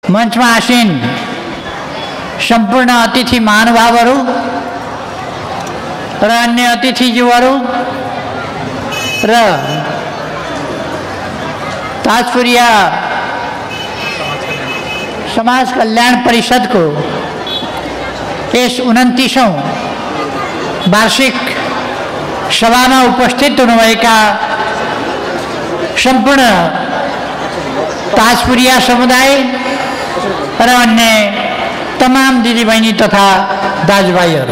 मञ्चमा आसीन सम्पूर्ण अतिथि महानुभावहरू र अन्य अतिथिज्यूहरू र ताजपुरिया समाज कल्याण परिषदको यस 29औं वार्षिक सभामा उपस्थित हुनुभएका सम्पूर्ण ताजपुरिया समुदाय र अन्य तमाम दिदीबहिनी तथा दाजुभाइहरू,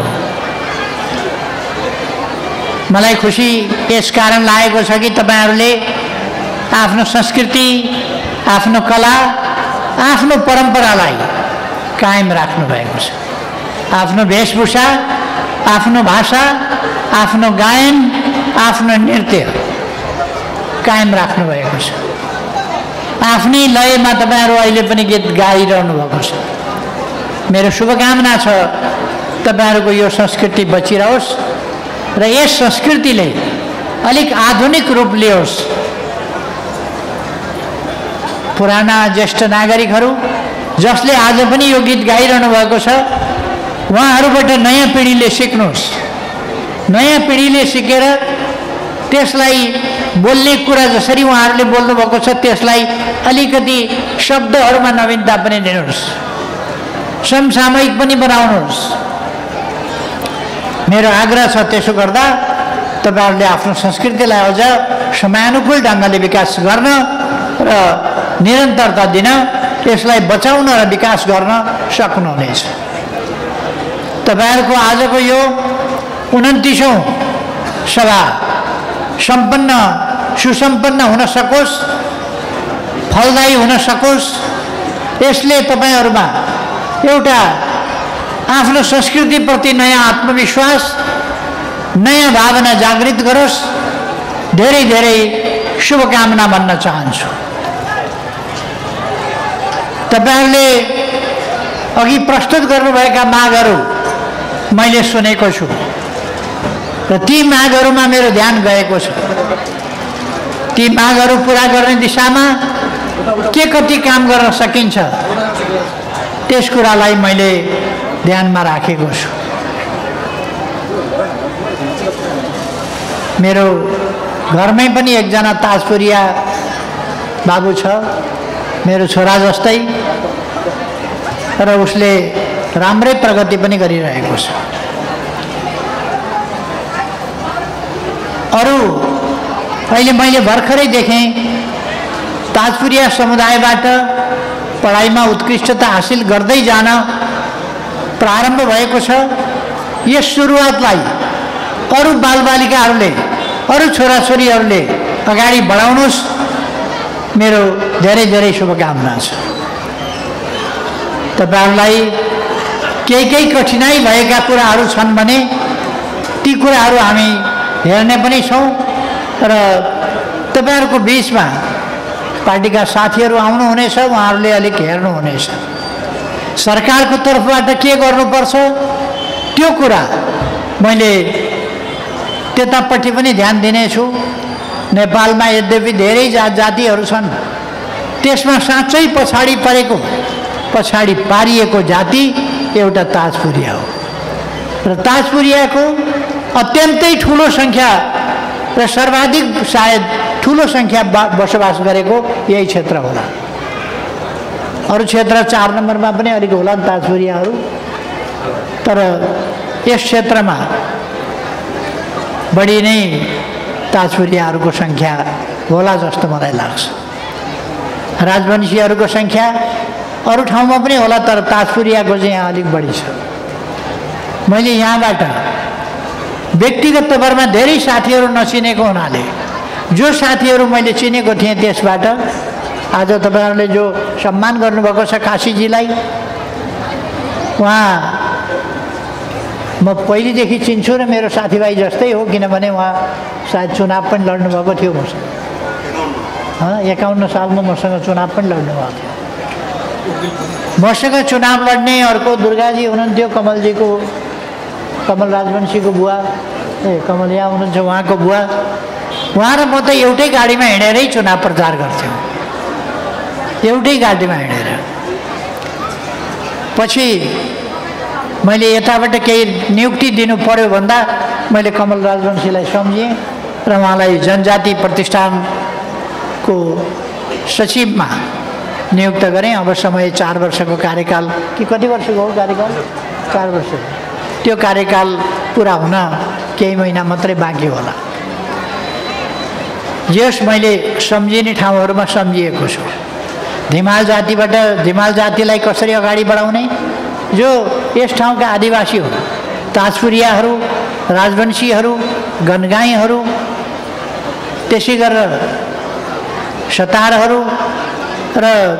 मलाई खुसी यस कारण लागेको छ कि तपाईहरूले आफ्नो संस्कृति, आफ्नो कला, आफ्नो परम्परालाई कायम राख्नु भएको छ। आफ्नो वेशभूषा, आफ्नो भाषा, आफ्नो गायन, आफ्नो नृत्य कायम राख्नु भएको छ। आफ्नै लयमा तपाईहरू अहिले पनि गीत गाइरहनु भएको छ। मेरो शुभकामना छ तपाईहरूको यो संस्कृति बचिरहोस् र यस संस्कृतिले अलिक आधुनिक रूप लियोस्। पुराना ज्येष्ठ नागरिकहरू जसले आज पनि यो गीत गाइरहनु भएको छ, उहाँहरूबाट नयाँ पिँढीले सिक्नुहोस्। नयाँ पिँढीले सिकेर त्यसलाई बोल्ने कुरा जसरी उहाँहरूले बोल्नु भएको छ त्यसलाई अलिकति शब्दहरूमा नवीनता पनि दिनुहोस्, समसामयिक पनि बनाउनुहोस्। मेरो आग्रह छ त्यसो गर्दा तपाईहरूले आफ्नो संस्कृतिलाई अझ समयानुकूल ढङ्गले विकास गर्न र निरन्तरता दिन, त्यसलाई बचाउन र विकास गर्न सक्नुहुनेछ। तपाईहरूको आजको यो 29औं सभा सम्पन्न सुसम्पन्न हुन सकोस्, फलदायी हुन सकोस्, यसले तपाईहरूमा एउटा आफ्नो संस्कृतिप्रति नयाँ आत्मविश्वास, नयाँ भावना जागृत गरोस्। धेरै धेरै शुभकामना भन्न चाहन्छु। तपाईहरूले अघि प्रस्तुत गर्नुभएका मागहरू मैले सुनेको छु र ती मागहरूमा मेरो ध्यान गएको छ। ती मागहरू पुरा गर्ने दिशामा के कति काम गर्न सकिन्छ त्यस कुरालाई मैले ध्यानमा राखेको छु। मेरो घरमै पनि एकजना ताजपुरिया बाबु छ, मेरो छोरा जस्तै, र उसले राम्रै प्रगति पनि गरिरहेको छ। अरू अहिले मैले भर्खरै देखेँ ताजपुरिया समुदायबाट पढाइमा उत्कृष्टता हासिल गर्दै जान प्रारम्भ भएको छ। यस सुरुवातलाई अरू बालबालिकाहरूले, अरू छोराछोरीहरूले अगाडि बढाउनुहोस्। मेरो धेरै धेरै शुभकामना छ। तपाईहरूलाई केही कठिनाई भएका कुराहरू छन् भने ती कुराहरू हामी हेर्ने पनि छौँ र तपाईहरूको बिचमा पार्टीका साथीहरू आउनुहुनेछ, उहाँहरूले अलिक हेर्नुहुनेछ। सरकारको तर्फबाट के गर्नुपर्छ त्यो कुरा मैले त्यतापट्टि पनि ध्यान दिनेछु। नेपालमा यद्यपि धेरै जातिहरू छन्, त्यसमा साँच्चै पछाडि पारिएको जाति एउटा ताजपुरिया हो र ताजपुरियाको अत्यन्तै ठुलो सङ्ख्या र सर्वाधिक सायद ठुलो सङ्ख्या बसोबास गरेको यही क्षेत्र होला। अरू क्षेत्र 4 नम्बरमा पनि अलिक होला ताजपुरियाहरू, तर यस क्षेत्रमा बढी नै ताजपुरियाहरूको सङ्ख्या होला जस्तो मलाई लाग्छ। राजवंशीहरूको सङ्ख्या अरू ठाउँमा पनि होला, तर ताजपुरियाको चाहिँ यहाँ अलिक बढी छ। मैले यहाँबाट व्यक्तिगत तवरमा धेरै साथीहरू नचिनेको हुनाले जो साथीहरू मैले चिनेको थिएँ त्यसबाट आज तपाईहरूले जो सम्मान गर्नुभएको छ काशीजीलाई, उहाँ म पहिलेदेखि चिन्छु र मेरो साथीभाइ जस्तै हो, किनभने उहाँ सायद चुनाव पनि लड्नुभएको थियो मसँग। 51 सालमा मसँग चुनाव पनि लड्नुभएको थियो। मसँग चुनाव लड्ने अर्को दुर्गाजी हुनुहुन्थ्यो, कमल राजवंशीको बुवा, कमल यहाँ हुनुहुन्छ, उहाँको बुवा। उहाँ र म त एउटै गाडीमा हिँडेरै चुनाव प्रचार गर्थ्यौँ, एउटै गाडीमा हिँडेर। पछि मैले यताबाट केही नियुक्ति दिनु पर्यो भन्दा मैले कमल राजवंशीलाई सम्झेँ र उहाँलाई जनजाति प्रतिष्ठानको सचिवमा नियुक्त गरेँ। अब समय 4 वर्षको कार्यकाल कि कति वर्षको हो कार्यकाल? 4 वर्ष। त्यो कार्यकाल पुरा हुन केही महिना मात्रै बाँकी होला। यस मैले सम्झिने ठाउँहरूमा सम्झिएको छु। धिमाल जातिलाई कसरी अगाडि बढाउने, जो यस ठाउँका आदिवासीहरू, ताजपुरियाहरू, राजवंशीहरू, गनगाईहरू, त्यसै गरेर सतारहरू र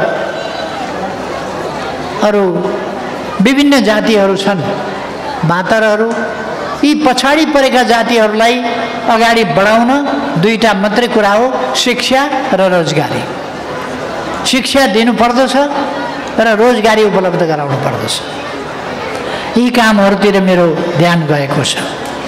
अरू विभिन्न जातिहरू छन्, बाँतरहरू, यी पछाडि परेका जातिहरूलाई अगाडि बढाउन दुईटा मात्रै कुरा हो, शिक्षा र रोजगारी। शिक्षा दिनुपर्दछ र रोजगारी उपलब्ध गराउनु पर्दछ। यी कामहरूतिर मेरो ध्यान गएको छ।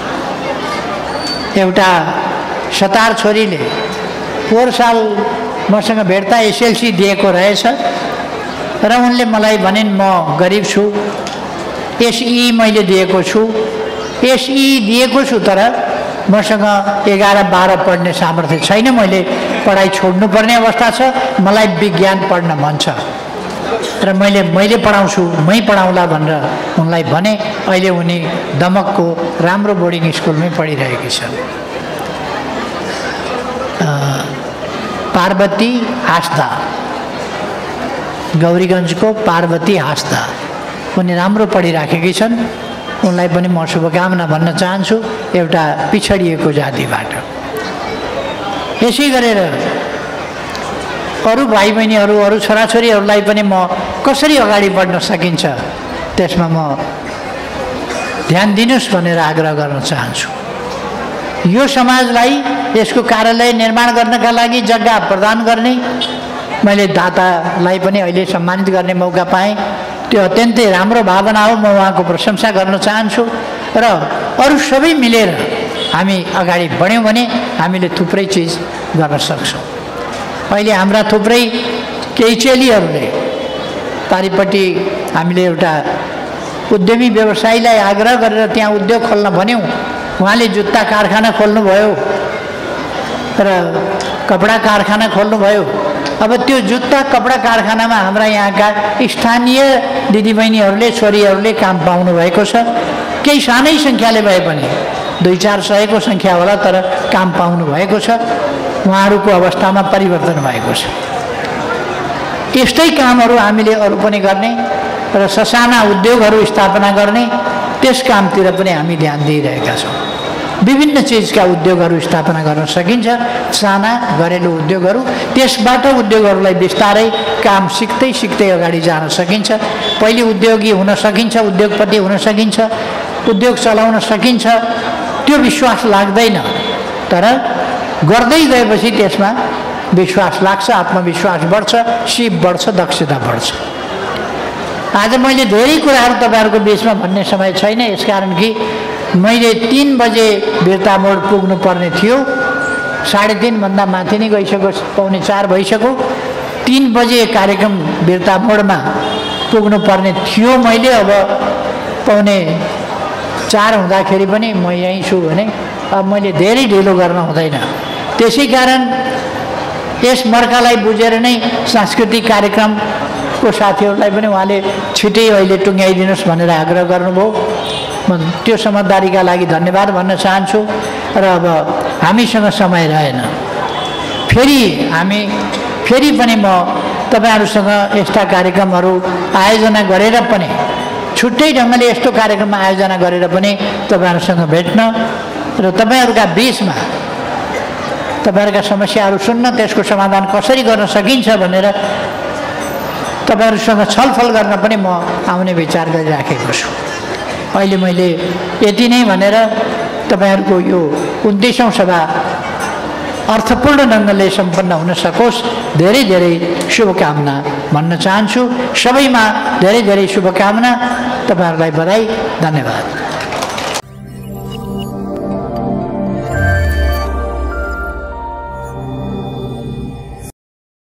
एउटा सतार छोरीले पोहोर साल मसँग भेट्दा एसएलसी दिएको रहेछ र उनले मलाई भनिन् म गरिब छु, एसई मैले दिएको छु, एसई दिएको छु तर मसँग 11-12 पढ्ने सामर्थ्य छैन, मैले पढाइ छोड्नुपर्ने अवस्था छ, मलाई विज्ञान पढ्न मन छ र मैले पढाउँछु, मै पढाउँला भनेर उनलाई भने। अहिले उनी दमकको राम्रो बोर्डिङ स्कुलमै पढिरहेकी छन्। पार्वती हाँस्दा, गौरीगञ्जको पार्वती हाँस्दा, उनी राम्रो पढिराखेकी छन्। उनलाई पनि म शुभकामना भन्न चाहन्छु एउटा पिछडिएको जातिबाट। यसै गरेर अरू भाइ बहिनीहरू, अरू छोराछोरीहरूलाई पनि म कसरी अगाडि बढ्न सकिन्छ त्यसमा म ध्यान दिनुहोस् भनेर आग्रह गर्न चाहन्छु। यो समाजलाई यसको कार्यालय निर्माण गर्नका लागि जग्गा प्रदान गर्ने, मैले दातालाई पनि अहिले सम्मानित गर्ने मौका पाएँ। त्यो अत्यन्तै राम्रो भावना हो, म उहाँको प्रशंसा गर्न चाहन्छु। र अरू सबै मिलेर हामी अगाडि बढ्यौँ भने हामीले थुप्रै चिज गर्न सक्छौँ। अहिले हाम्रा थुप्रै केही चेलीहरूले पारिपट्टि हामीले एउटा उद्यमी व्यवसायीलाई आग्रह गरेर त्यहाँ उद्योग खोल्न भन्यौँ। उहाँले जुत्ता कारखाना खोल्नुभयो र कपडा कारखाना खोल्नुभयो। अब त्यो जुत्ता कपडा कारखानामा हाम्रा यहाँका स्थानीय दिदीबहिनीहरूले, छोरीहरूले काम पाउनु भएको छ। केही सानै सङ्ख्याले भए पनि 200-400 को सङ्ख्या होला, तर काम पाउनु भएको छ। उहाँहरूको अवस्थामा परिवर्तन भएको छ। यस्तै कामहरू हामीले अरू पनि गर्ने र ससाना उद्योगहरू स्थापना गर्ने, त्यस कामतिर पनि हामी ध्यान दिइरहेका छौँ। विभिन्न चिजका उद्योगहरू स्थापना गर्न सकिन्छ, साना घरेलु उद्योगहरू। त्यसबाट उद्योगहरूलाई बिस्तारै काम सिक्दै सिक्दै अगाडि जान सकिन्छ। पहिले उद्योगी हुन सकिन्छ, उद्योगपति हुन सकिन्छ, उद्योग चलाउन सकिन्छ, त्यो विश्वास लाग्दैन। तर गर्दै गएपछि त्यसमा विश्वास लाग्छ, आत्मविश्वास बढ्छ, सिप बढ्छ, दक्षता बढ्छ। आज मैले धेरै कुराहरू तपाईँहरूको बिचमा भन्ने समय छैन, यसकारण कि मैले 3 बजे बिर्ता मोड पुग्नु पर्ने थियो। 3:30 भन्दा माथि नै गइसक्यो, 3:45 भइसक्यो। 3 बजे कार्यक्रम बिर्ता मोडमा पुग्नु पर्ने थियो मैले। अब 3:45 हुँदाखेरि पनि म यहीँ छु भने अब मैले धेरै ढिलो गर्न हुँदैन। त्यसै कारण यस मर्कालाई बुझेर नै सांस्कृतिक कार्यक्रमको साथीहरूलाई पनि उहाँले छिटै अहिले टुङ्ग्याइदिनुहोस् भनेर आग्रह गर्नुभयो। म त्यो समझदारीका लागि धन्यवाद भन्न चाहन्छु। र अब हामीसँग समय रहेन, फेरि पनि म तपाईँहरूसँग यस्ता कार्यक्रमहरू आयोजना गरेर पनि, छुट्टै ढङ्गले यस्तो कार्यक्रम आयोजना गरेर पनि तपाईँहरूसँग भेट्न र तपाईँहरूका बिचमा तपाईँहरूका समस्याहरू सुन्न, त्यसको समाधान कसरी गर्न सकिन्छ भनेर तपाईँहरूसँग छलफल गर्न पनि म आउने विचार गरिराखेको छु। अहिले मैले यति नै भनेर तपाईँहरूको यो 29औं सभा अर्थपूर्ण ढङ्गले सम्पन्न हुन सकोस् धेरै धेरै शुभकामना भन्न चाहन्छु। सबैमा धेरै धेरै शुभकामना, तपाईँहरूलाई बधाई, धन्यवाद।